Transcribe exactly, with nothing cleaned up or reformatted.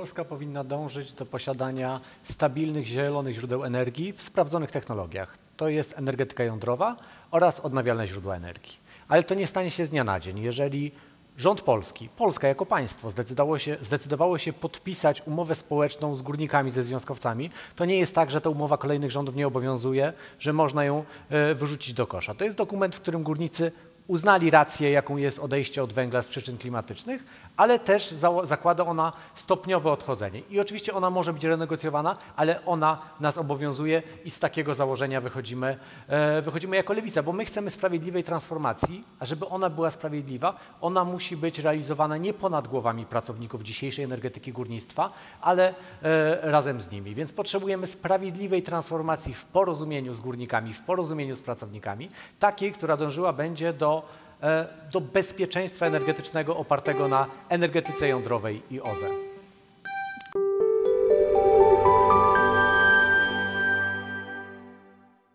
Polska powinna dążyć do posiadania stabilnych, zielonych źródeł energii w sprawdzonych technologiach. To jest energetyka jądrowa oraz odnawialne źródła energii. Ale to nie stanie się z dnia na dzień. Jeżeli rząd polski, Polska jako państwo zdecydowało się, zdecydowało się podpisać umowę społeczną z górnikami, ze związkowcami, to nie jest tak, że ta umowa kolejnych rządów nie obowiązuje, że można ją wyrzucić do kosza. To jest dokument, w którym górnicy uznali rację, jaką jest odejście od węgla z przyczyn klimatycznych, ale też za, zakłada ona stopniowe odchodzenie. I oczywiście ona może być renegocjowana, ale ona nas obowiązuje i z takiego założenia wychodzimy, e, wychodzimy jako Lewica, bo my chcemy sprawiedliwej transformacji, a żeby ona była sprawiedliwa, ona musi być realizowana nie ponad głowami pracowników dzisiejszej energetyki górnictwa, ale e, razem z nimi. Więc potrzebujemy sprawiedliwej transformacji w porozumieniu z górnikami, w porozumieniu z pracownikami, takiej, która dążyła będzie do do bezpieczeństwa energetycznego opartego na energetyce jądrowej i O Z E.